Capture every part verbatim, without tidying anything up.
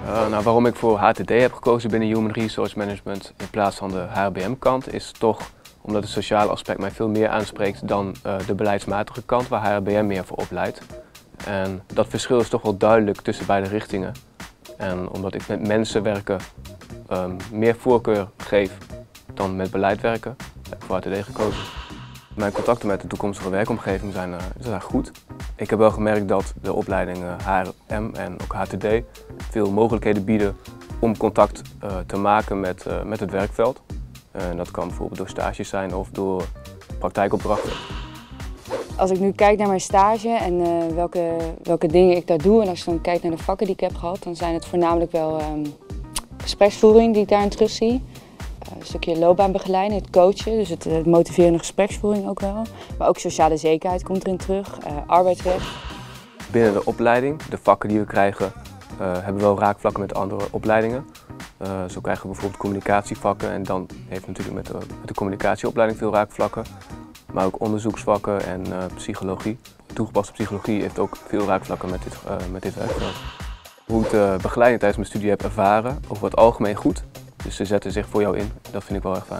Uh, nou, waarom ik voor H T D heb gekozen binnen Human Resource Management in plaats van de H R B M-kant is toch omdat het sociale aspect mij veel meer aanspreekt dan uh, de beleidsmatige kant waar H R B M meer voor opleidt. En dat verschil is toch wel duidelijk tussen beide richtingen. En omdat ik met mensen werken um, meer voorkeur geef dan met beleid werken, heb ik voor H T D gekozen. Mijn contacten met de toekomstige werkomgeving zijn, uh, zijn goed. Ik heb wel gemerkt dat de opleidingen H R M en ook H T D veel mogelijkheden bieden om contact uh, te maken met, uh, met het werkveld. Uh, en dat kan bijvoorbeeld door stages zijn of door praktijkopdrachten. Als ik nu kijk naar mijn stage en uh, welke, welke dingen ik daar doe en als je dan kijkt naar de vakken die ik heb gehad, dan zijn het voornamelijk wel um, gespreksvoering die ik daarin terugzie. Uh, een stukje loopbaanbegeleiding, het coachen, dus het, het motiverende gespreksvoering ook wel. Maar ook sociale zekerheid komt erin terug, uh, arbeidsrecht. Binnen de opleiding, de vakken die we krijgen, uh, hebben we wel raakvlakken met andere opleidingen. Uh, zo krijgen we bijvoorbeeld communicatievakken en dan heeft natuurlijk met de, met de communicatieopleiding veel raakvlakken. Maar ook onderzoeksvakken en uh, psychologie. Toegepaste psychologie heeft ook veel raakvlakken met dit, uh, met dit werkveld. Hoe ik de begeleiding tijdens mijn studie heb ervaren, over het algemeen goed. Dus ze zetten zich voor jou in, dat vind ik wel erg fijn.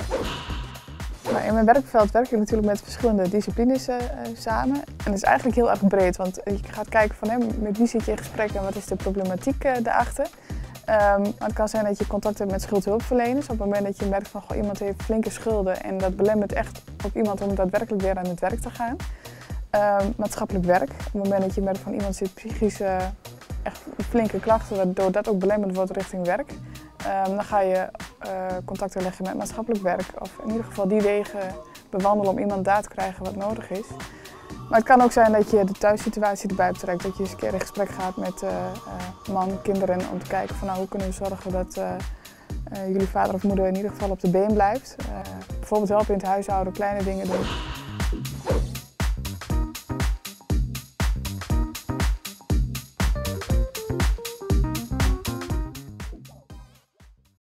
Nou, in mijn werkveld werk ik natuurlijk met verschillende disciplines uh, samen. En dat is eigenlijk heel erg breed, want je gaat kijken van hè, met wie zit je in gesprek en wat is de problematiek uh, daarachter. Um, maar het kan zijn dat je contact hebt met schuldhulpverleners. Op het moment dat je merkt van goh, iemand heeft flinke schulden en dat belemmert echt ook iemand om daadwerkelijk weer aan het werk te gaan. Um, maatschappelijk werk. Op het moment dat je merkt van iemand zit psychisch uh, echt flinke klachten, waardoor dat ook belemmerd wordt richting werk. Um, dan ga je uh, contacten leggen met maatschappelijk werk. Of in ieder geval die wegen bewandelen om iemand daar te krijgen wat nodig is. Maar het kan ook zijn dat je de thuissituatie erbij betrekt. Dat je eens een keer in gesprek gaat met uh, uh, man, kinderen om te kijken van nou, hoe kunnen we zorgen dat uh, uh, jullie vader of moeder in ieder geval op de been blijft. Uh, bijvoorbeeld helpen in het huishouden, kleine dingen doen.